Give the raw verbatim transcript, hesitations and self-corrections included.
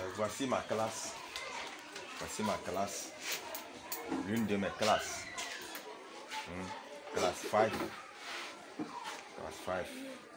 voici ma classe. Voici ma classe. L'une de mes classes. Hmm. Classe cinq. Classe cinq.